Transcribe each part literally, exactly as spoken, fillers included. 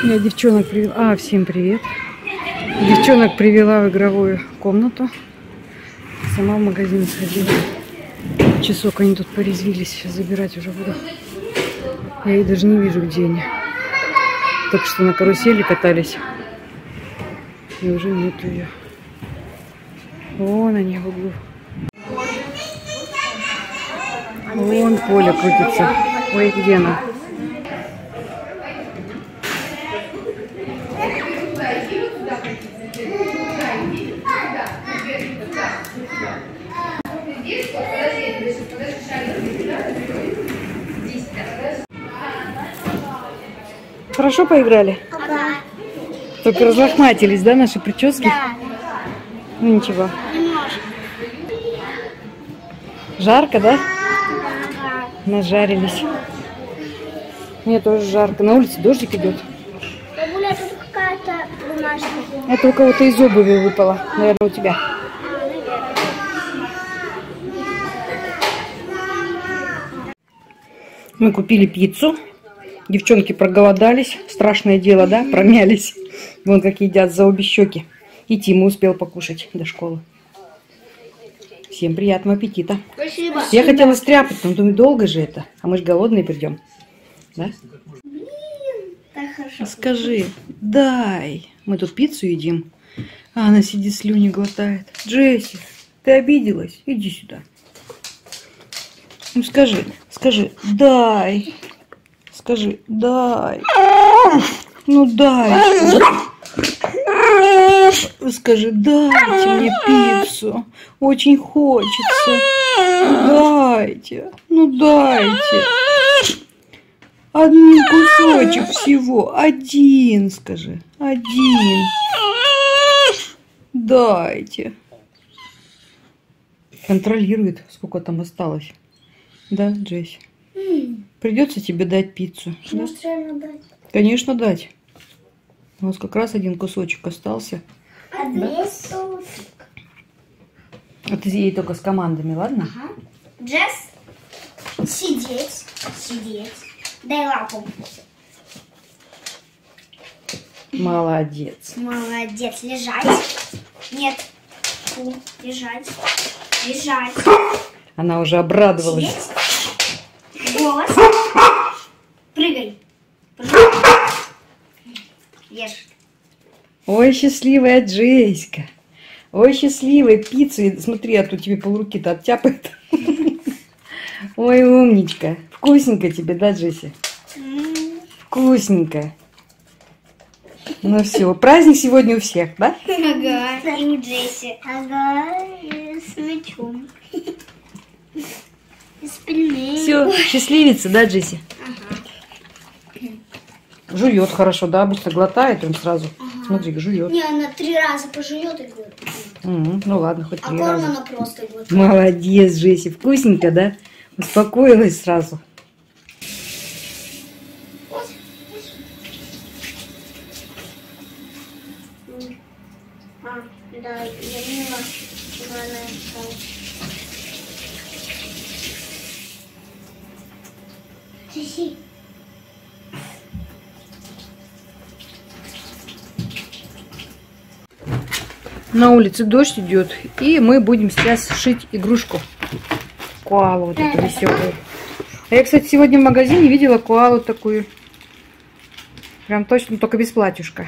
Я девчонок привела. А, всем привет. Девчонок привела в игровую комнату. Сама в магазин сходила. Часок они тут порезвились. Сейчас забирать уже буду. Я их даже не вижу, где они. Только что на карусели катались. И уже нету ее. Вон они в углу. Вон Поля крутится. Ой, где она? Хорошо поиграли? Ага. Только разлохматились, да, наши прически? Да. Ну ничего. Немножко. Жарко, да? Ага. Нажарились. Мне тоже жарко. На улице дождик идет. Бабуля, тут какая-то бумажка. Это у кого-то из обуви выпало. Наверное, у тебя. Мы купили пиццу. Девчонки проголодались. Страшное дело, да? Промялись. Вон как едят за обе щеки. И Тима успел покушать до школы. Всем приятного аппетита. Спасибо. Я хотела стряпать, но думаю, долго же это. А мы же голодные придем. Да? Блин, так хорошо. Скажи, дай. Мы тут пиццу едим. А она сидит, слюни глотает. Джесси, ты обиделась? Иди сюда. Ну скажи, скажи, дай. Скажи, дай. Ну дай. Скажи, дайте мне пиццу. Очень хочется. Дайте. Ну дайте. Один кусочек всего. Один, скажи. Один. Дайте. Контролирует, сколько там осталось. Да, Джесси? Придется тебе дать пиццу. Может, реально дать? Конечно, дать. У нас как раз один кусочек остался. А да? Кусочек. А ты ей только с командами, ладно? Ага. Джесс, сидеть, сидеть. Дай лапу. Молодец. Молодец. Лежать. Нет. Фу. Лежать. Лежать. Она уже обрадовалась. Сидеть. Голос. Прыгай. Прыгай. Ешь. Ой, счастливая Джеська. Ой, счастливая пиццу. Смотри, а то тебе полруки-то оттяпает. Ой, умничка. Вкусненько тебе, да, Джесси? Вкусненько. Ну все, праздник сегодня у всех, да? Ага. И у Джесси. Ага. И с мячом. И с пельменями. Все, счастливица, да, Джесси? Ага. Жует хорошо, да? Обычно глотает он сразу. Ага. Смотри, жует. Не, она три раза пожует и говорит. Угу, ну ладно, хоть А три корм раза. она просто глотает. Молодец, Джесси. Вкусненько, да? Успокоилась сразу. А, да, я поняла, что она искала. Соси. На улице дождь идет, и мы будем сейчас шить игрушку. Коалу вот эту веселую. А я, кстати, сегодня в магазине видела коалу такую. Прям точно, только без платьюшка.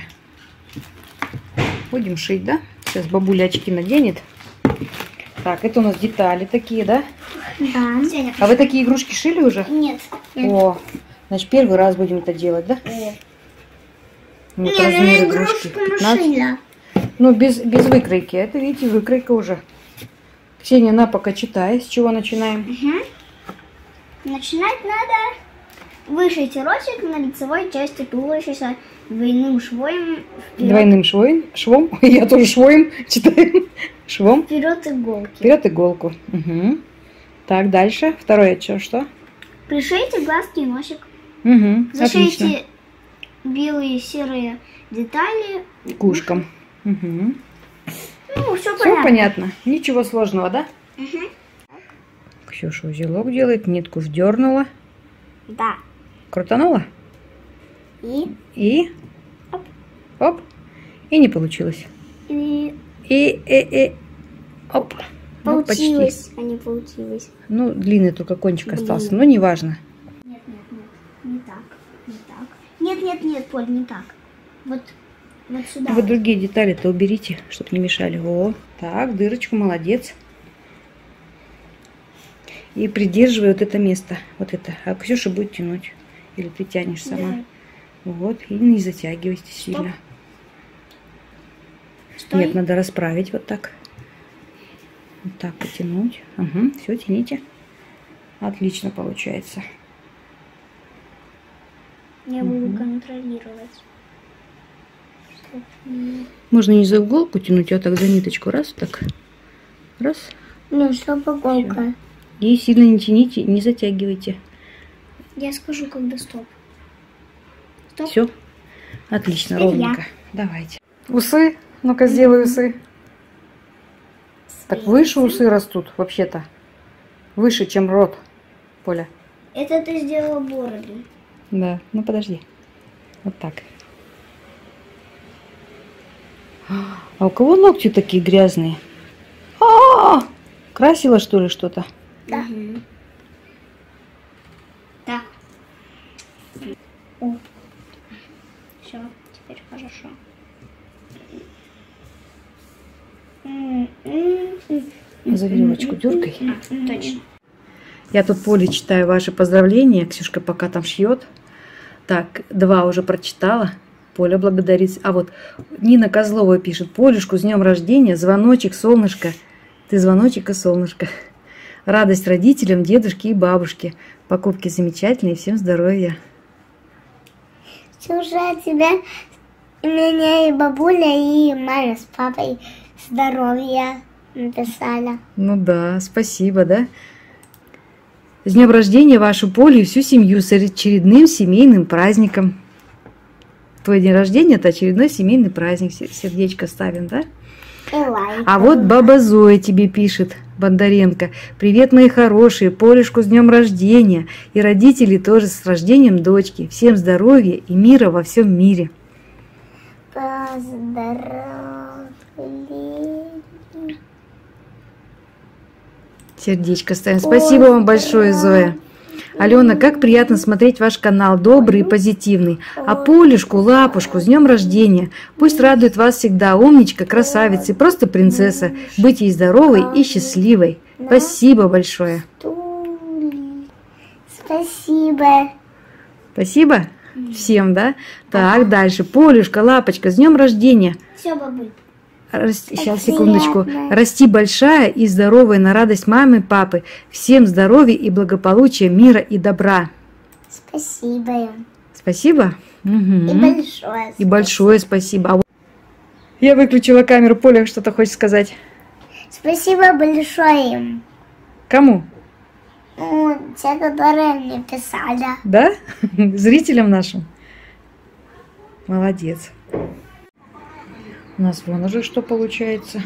Будем шить, да? Сейчас бабуля очки наденет. Так, это у нас детали такие, да? Да. А вы такие игрушки шили уже? Нет. О, значит, первый раз будем это делать, да? Вот Не, размер ну игрушки. игрушку пятнадцать. нашила. Ну, без, без выкройки. Это, видите, выкройка уже. Ксения, на, пока читай. С чего начинаем? Угу. Начинать надо. Вышить ротик на лицевой части туловища двойным швом вперед. Двойным швом. Швом. Я тоже швоем читаю. Швом. Вперед иголки. Вперед иголку. Угу. Так, дальше. Второе что? что? Пришейте глазки и носик. Угу. Зашейте Отлично. белые серые детали. К ушкам. Угу. Ну, все Все понятно. понятно. Ничего сложного, да? Угу. Ксюша узелок делает, нитку вдернула. Да. Крутанула. И И Оп. И не получилось. И И, и, и. Оп. Ну, почти. получилось, а не получилось. Ну, длинный только кончик Длинный. остался, но неважно. Нет, нет, нет, не так, не так. Нет, нет, нет, Поль, не так. Вот, вот сюда. Вы вот. другие детали-то уберите, чтобы не мешали. О, так, дырочку, молодец. И придерживай вот это место, вот это. А Ксюша будет тянуть. Или ты тянешь сама. Давай. Вот, и не затягивайте сильно. Стой. Нет, надо расправить вот так. Вот так потянуть. Угу, все, тяните. Отлично получается. Я буду контролировать. Чтоб не- Можно не за иголку тянуть, а так за ниточку. Раз, так. Раз. Ну, что иголка? И сильно не тяните, не затягивайте. Я скажу, когда стоп. Стоп. Все. Отлично, Теперь ровненько. Давайте. Усы. Ну-ка, сделай усы. Так выше усы растут, вообще-то. Выше, чем рот, Поля. Это ты сделала бороду. Да, ну подожди. Вот так. А у кого ногти такие грязные? А, -а, -а! Красила, что ли, что-то? Да. Да. О. Все, теперь хорошо. За веревочку дергай. Точно. Я тут Поле читаю ваши поздравления. Ксюшка пока там шьет. Так, два уже прочитала. Поля благодарит. А вот Нина Козлова пишет. Полюшку, с днем рождения, звоночек, солнышко. Ты звоночек и солнышко. Радость родителям, дедушке и бабушке. Покупки замечательные, всем здоровья. Слушай, тебя, и меня и бабуля, и мама с папой здоровья написали. Ну да, спасибо, да? С днем рождения вашу Полю и всю семью с очередным семейным праздником. Твой день рождения – это очередной семейный праздник. Сердечко ставим, да? И лайк. А вот баба Зоя тебе пишет, Бондаренко. Привет, мои хорошие, Полюшку с днем рождения. И родители тоже с рождением дочки. Всем здоровья и мира во всем мире. Поздравляю. Сердечко ставим. Спасибо вам большое, Зоя. Алена, как приятно смотреть ваш канал, добрый и позитивный. А Полюшку, лапушку, с днем рождения. Пусть радует вас всегда, умничка, красавица и просто принцесса. Быть ей здоровой и счастливой. Спасибо большое. Спасибо. Спасибо всем, да? Так, дальше. Полюшка, лапочка, с днем рождения. Все, бабуль. Расти, сейчас, секундочку. Расти большая и здоровая на радость мамы и папы. Всем здоровья и благополучия, мира и добра. Спасибо. Спасибо. Угу. И большое. И большое спасибо. А вот... Я выключила камеру. Поля что-то хочет сказать. Спасибо большое. Кому? Ну, те, которые мне писали. Да? Зрителям нашим? Молодец. У нас вон уже что получается.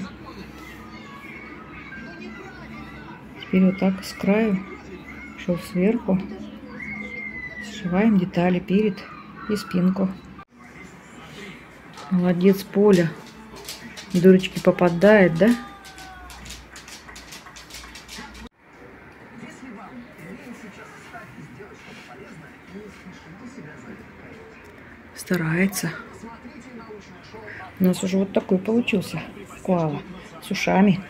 Теперь вот так с краю, шел сверху. Сшиваем детали перед и спинку. Молодец, Поля. Дырочки попадает, да? Старается. У нас уже вот такой получился коала с ушами.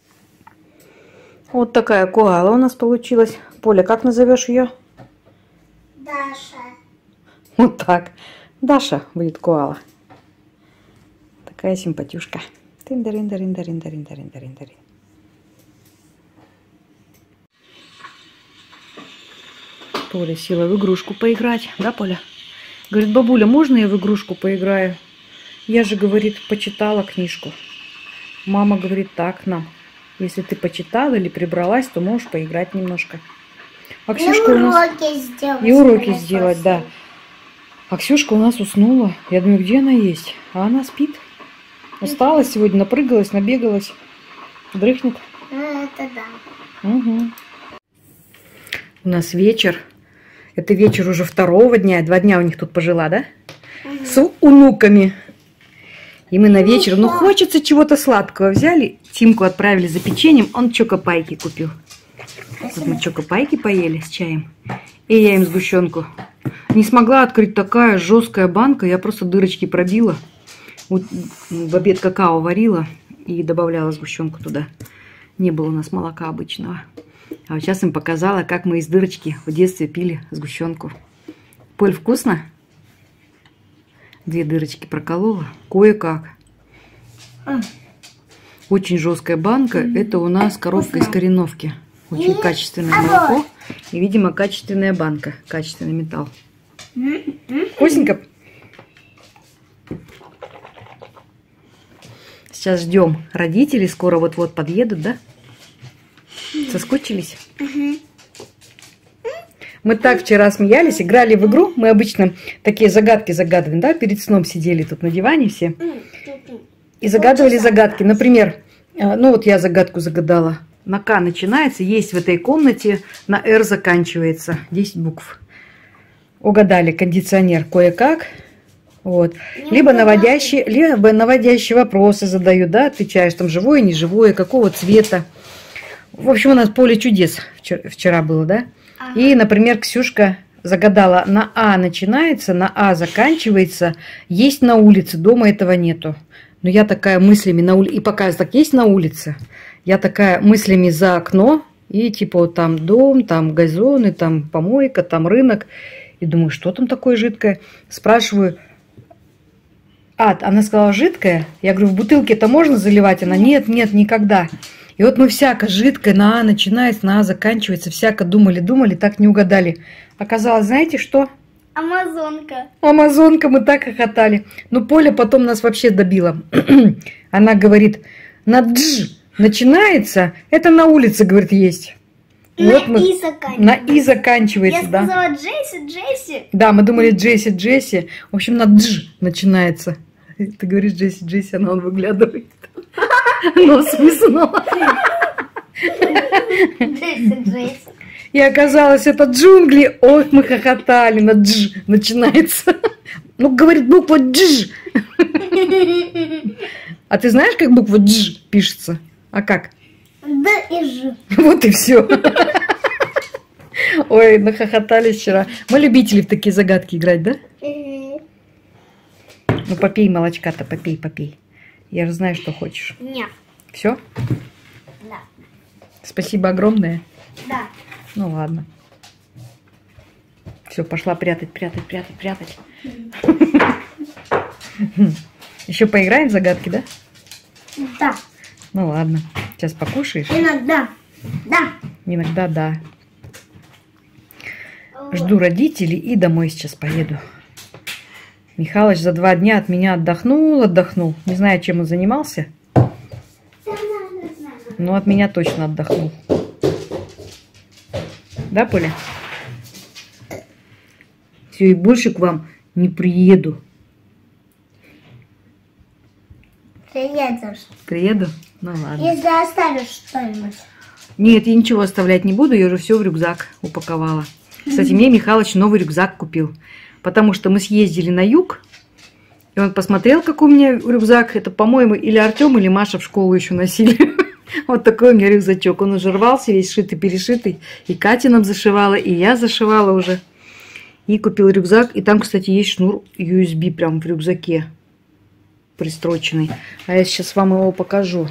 Вот такая коала у нас получилась. Поля, как назовешь ее? Даша. Вот так. Даша будет коала. Такая симпатюшка. Тын-дырын-дырын-дырын-дырын-дырын-дырын. Поля села в игрушку поиграть. Да, Поля? Говорит, бабуля, можно я в игрушку поиграю? Я же, говорит, почитала книжку. Мама говорит, так нам. Если ты почитала или прибралась, то можешь поиграть немножко. А Ксюшка и у нас... уроки сделать. И уроки сделать, да. А Ксюшка у нас уснула. Я думаю, где она есть? А она спит. Устала сегодня, напрыгалась, набегалась. Дрыхнет. Ну, это да. Угу. У нас вечер. Это вечер уже второго дня. Два дня у них тут пожила, да? Угу. С внуками. И мы на вечер, ну хочется чего-то сладкого. Взяли, Тимку отправили за печеньем, он чокопайки купил. Вот мы чокопайки поели с чаем. И я им сгущенку. Не смогла открыть, такая жесткая банка, я просто дырочки пробила. Вот в обед какао варила и добавляла сгущенку туда. Не было у нас молока обычного. А вот сейчас им показала, как мы из дырочки в детстве пили сгущенку. Поль, вкусно? Две дырочки проколола. Кое-как. Очень жесткая банка. Это у нас коровка из Кореновки. Очень качественное молоко. И, видимо, качественная банка. Качественный металл. Вкусненько? Сейчас ждем родителей. Скоро вот-вот подъедут, да? Соскучились? Мы так вчера смеялись, играли в игру. Мы обычно такие загадки загадываем, да? Перед сном сидели тут на диване все. И загадывали загадки. Например, ну вот я загадку загадала. На К начинается, есть в этой комнате, на Р заканчивается. десять букв. Угадали, кондиционер кое-как. Вот. Либо наводящие, либо наводящие вопросы задают, да? Отвечаешь, там живое, неживое, какого цвета. В общем, у нас поле чудес вчера было, да? Ага. И, например, Ксюшка загадала, на А начинается, на А заканчивается, есть на улице, дома этого нету. Но я такая мыслями на улице, и показывает, так есть на улице, я такая мыслями за окно, и типа вот там дом, там газоны, там помойка, там рынок. И думаю, что там такое жидкое? Спрашиваю, а, она сказала, жидкое? Я говорю, в бутылке это можно заливать? Она, нет, нет, никогда. И вот мы всяко жидкое, на А начинается, на А заканчивается, всяко думали-думали, так не угадали. Оказалось, знаете что? Амазонка. Амазонка, мы так хохотали. Но Поля потом нас вообще добила. Она говорит, на Дж начинается, это на улице, говорит, есть. На вот мы, И заканчивается. На И заканчивается, Я да. сказала Джесси, Джесси. Да, мы думали Джесси, Джесси. В общем, на Дж начинается. Ты говоришь Джесси, Джесси, она он выглядывает. Нос высунула. Джесси, Джесси. И оказалось, это джунгли. Ой, мы хохотали, на Дж начинается. Ну, говорит, буква Дж. А ты знаешь, как буква Дж пишется? А как? Д и Ж. Вот и все. Ой, нахохотались вчера. Мы любители в такие загадки играть, да? Ну, попей молочка-то, попей, попей. Я же знаю, что хочешь. Нет. Все? Да. Спасибо огромное. Да. Ну, ладно. Все, пошла прятать, прятать, прятать, прятать. Еще поиграем в загадки, да? Да. Ну, ладно. Сейчас покушаешь? Иногда. Да. Иногда да. Жду родителей и домой сейчас поеду. Михалыч за два дня от меня отдохнул, отдохнул. Не знаю, чем он занимался. Но от меня точно отдохнул. Да, Поля? Все, и больше к вам не приеду. Приедешь. Приеду? Ну ладно. Если оставишь что-нибудь. Нет, я ничего оставлять не буду, я уже все в рюкзак упаковала. Кстати, мне Михалыч новый рюкзак купил. Потому что мы съездили на юг, и он посмотрел, какой у меня рюкзак. Это, по-моему, или Артем, или Маша в школу еще носили. Вот такой у меня рюкзачок. Он уже рвался, весь шитый-перешитый. И Катя нам зашивала, и я зашивала уже. И купил рюкзак. И там, кстати, есть шнур ю эс би прям в рюкзаке пристроченный. А я сейчас вам его покажу.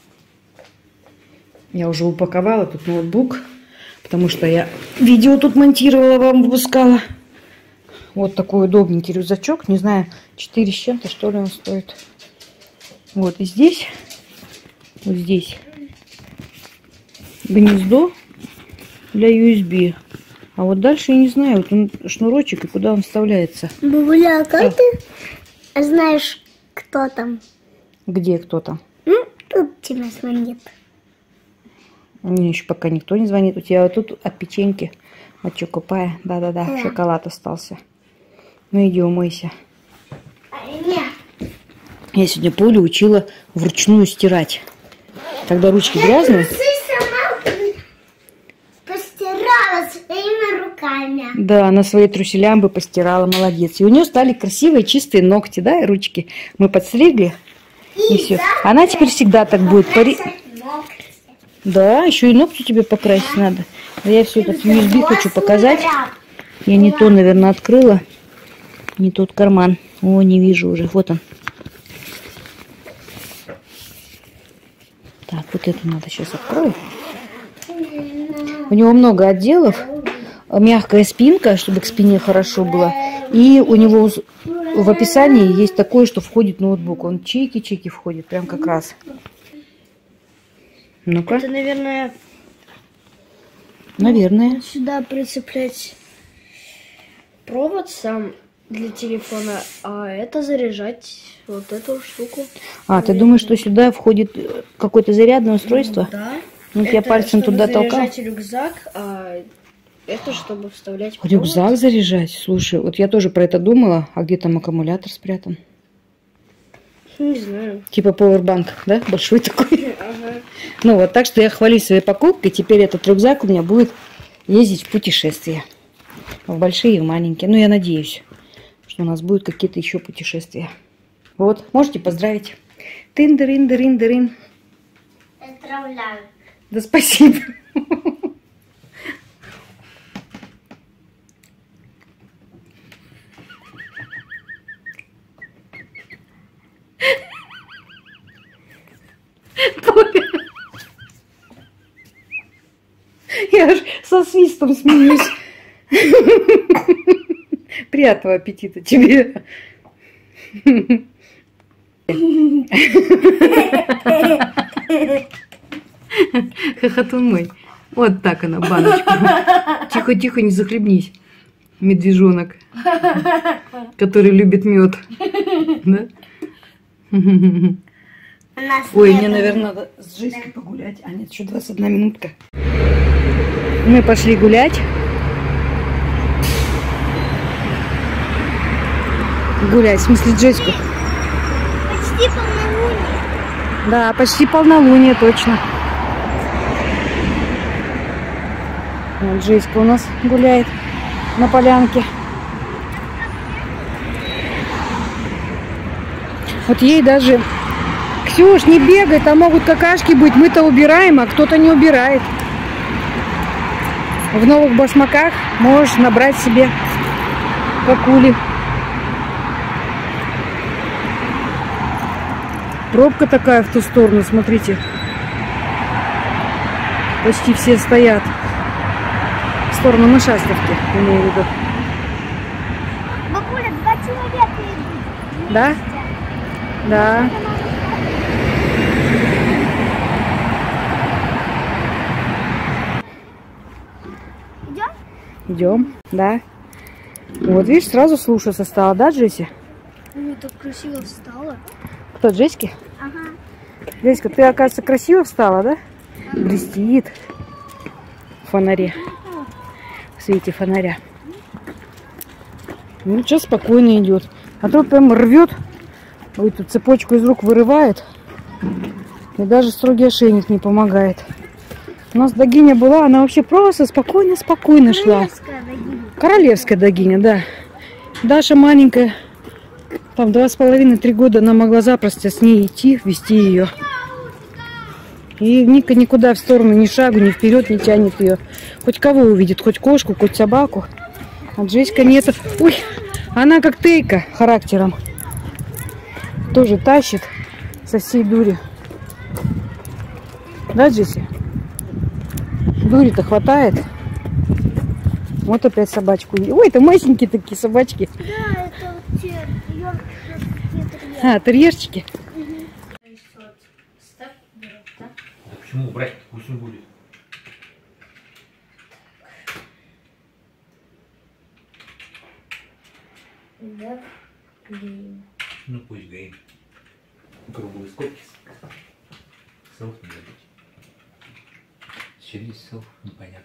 Я уже упаковала тут ноутбук, потому что я видео тут монтировала, вам выпускала. Вот такой удобненький рюкзачок. Не знаю, четыре с чем-то, что ли, он стоит. Вот, и здесь, вот здесь гнездо для ю эс би. А вот дальше я не знаю, вот он шнурочек и куда он вставляется. Бабуля, а как ты знаешь, кто там? Где кто там? Ну, тут тебя звонит. Мне еще пока никто не звонит. У тебя вот тут от печеньки, от чокопая. Да-да-да, Да. шоколад остался. Ну иди умойся. Нет. Я сегодня Полю учила вручную стирать. Когда ручки грязные. Ты сама постирала своими руками. Да, она свои труселя бы постирала, молодец. И у нее стали красивые чистые ногти, да, и ручки. Мы подстригли, И все. Она теперь всегда так будет. Пори... Да, еще и ногти тебе покрасить надо. Да я все этот ю эс би хочу показать. Я не то, наверное, открыла. Не тот карман. О, не вижу уже. Вот он. Так, вот эту надо сейчас открою. У него много отделов. Мягкая спинка, чтобы к спине хорошо было. И у него в описании есть такое, что входит ноутбук. Он чики-чики входит, прям как раз. Ну-ка. Это, наверное... Наверное. Сюда прицеплять провод сам для телефона, а это заряжать вот эту штуку. А, ты думаешь, что сюда входит какое-то зарядное устройство? Да. Ну, я пальцем туда толкал. Заряжать рюкзак, а это чтобы вставлять провод. Рюкзак заряжать? Слушай, вот я тоже про это думала. А где там аккумулятор спрятан? Не знаю. Типа powerbank, да? Большой такой. Ага. Ну вот, так что я хвалюсь своей покупкой. Теперь этот рюкзак у меня будет ездить в путешествия. В большие и в маленькие. Ну, я надеюсь, что у нас будут какие-то еще путешествия. Вот, можете поздравить. Тын-дырын-дырын-дырын. Поздравляю. Да спасибо. Я аж со свистом смеюсь. Приятного аппетита тебе. Хохотун мой. Вот так она, баночка. Тихо-тихо, не захлебнись. Медвежонок, который любит мед. Да? Ой, мне, наверное, надо с Джеськой погулять. А нет, еще двадцать одна минутка. Мы пошли гулять. Гулять, в смысле Джеську. Почти полнолуние. Да, почти полнолуние, точно. Вот Джеська у нас гуляет на полянке. Вот ей даже... Ксюш, не бегай, там могут какашки быть. Мы-то убираем, а кто-то не убирает. В новых башмаках можешь набрать себе какули. Пробка такая в ту сторону, смотрите. Почти все стоят. В сторону Машастовки, имею в виду. Бабуля, два человека идут. Да? Да. Идем? Идем, да. Вот видишь, сразу слушаться стала, да, Джесси? Ой, так красиво встала. Кто, Джеськи? Ага. Джеська, ты, оказывается, красиво встала, да? Блестит в фонаре. В свете фонаря. Ну, сейчас спокойно идет. А то прям рвет. Ой, тут цепочку из рук вырывает. И даже строгий ошейник не помогает. У нас догиня была, она вообще просто спокойно-спокойно шла. Королевская догиня. Королевская догиня, да. Даша маленькая, там два с половиной-три года, она могла запросто с ней идти, вести ее. И Ника никуда в сторону, ни шагу, ни вперед не тянет ее. Хоть кого увидит, хоть кошку, хоть собаку. А Джеська нет. Ой, она как Тейка характером. Тоже тащит со всей дури. Да, Джесси? Дури-то хватает. Вот опять собачку. Ой, это масенькие такие собачки. Да, это вот те ёркширские терьеры. А, терьерчики. А почему убрать? Пусть он будет. Да, гейм. Ну пусть гейм. Круглые скобки. Селф не забыть. Через селф непонятно.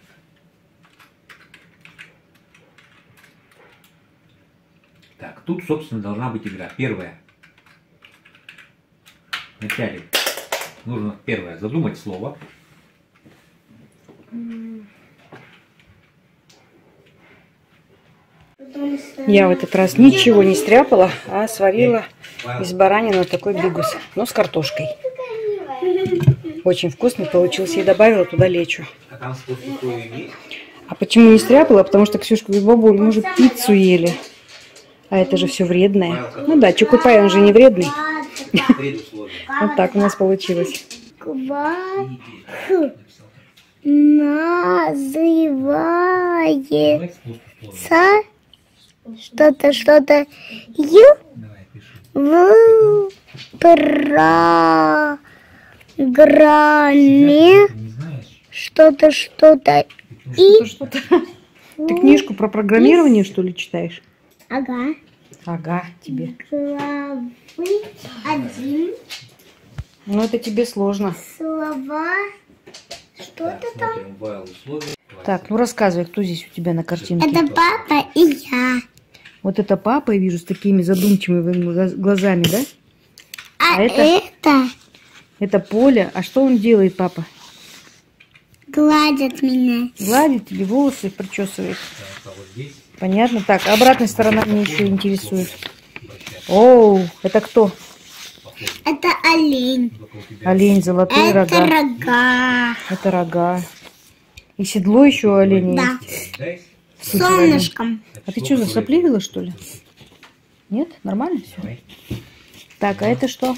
Так, тут, собственно, должна быть игра. Первая. Вначале нужно, первое, задумать слово. Я в этот раз ничего не стряпала, а сварила из баранины вот такой бигус, но с картошкой. Очень вкусный получился. И добавила туда лечо. А там спуск такой есть? А почему не стряпала? Потому что Ксюшка и бабуль, мы же пиццу ели. А это же все вредное. Ну да, чокопай, он же не вредный. Вот так у нас получилось. Квах называется что-то, что-то ю в программе что-то, что-то и... Что-то. Ты книжку про программирование, что ли, читаешь? Ага. Ага, тебе. Главы один. Ну, это тебе сложно. Слова. Что-то там. Так, ну рассказывай, кто здесь у тебя на картинке? Это папа и я. Вот это папа, я вижу, с такими задумчивыми глазами, да? А, А это? это Это Поля. А что он делает, папа? гладит меня. Гладит тебе волосы, причесывает. Понятно. Так, обратная сторона меня еще интересует. Оу, это кто? Это олень. Олень, золотые Это рога. рога. Это рога. И седло еще у оленя Да. есть. С солнышком. А ты что, засопливила, что ли? Нет? Нормально все? Так, а это что?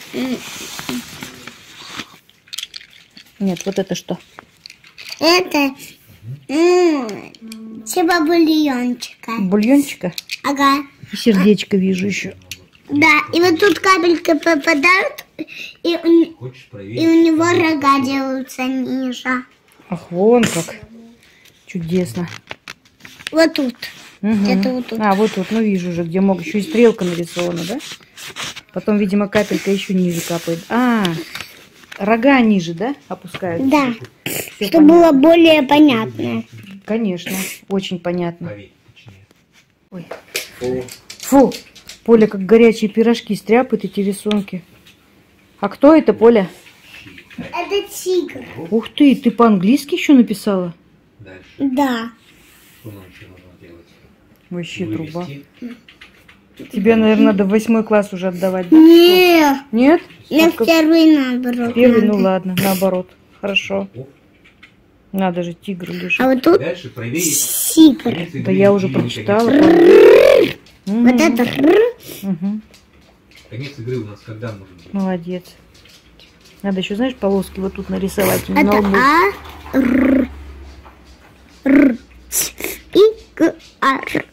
Нет, вот это что? Это м, типа бульончика. Бульончика? Ага. И сердечко вижу еще. Да, и вот тут капельки попадают, и у, и у него рога делаются ниже. Ах, вон как. Чудесно. Вот тут. Угу. Где-то вот тут. А, вот тут, ну вижу уже, где мог. Еще и стрелка нарисована, да? Потом, видимо, капелька еще ниже капает. А, рога ниже, да, опускают? Да, Всё чтобы было понятно. более понятно. Конечно, очень понятно. Ой. О, Фу, Поля как горячие пирожки стряпает эти рисунки. А кто это, Поля? Это тигр. Ух ты, ты по-английски еще написала? дальше. Да. Что нам еще нужно делать? Вообще труба. Вывести. Тебя, наверное, надо в восьмой класс уже отдавать, да? Нет, Нет? на А как- первый наоборот. Первый, ну надо. ладно, наоборот. Хорошо. О, Надо же, тигр лежит. А вот тут Дальше проверить. тигр. конец Да игры я уже или прочитала. конец- Вот это р. Угу. Конец игры у нас когда может быть? Молодец. Надо еще, знаешь, полоски вот тут нарисовать. на Это лбу. А, Р, Р, Ц, И, Г, А, Р.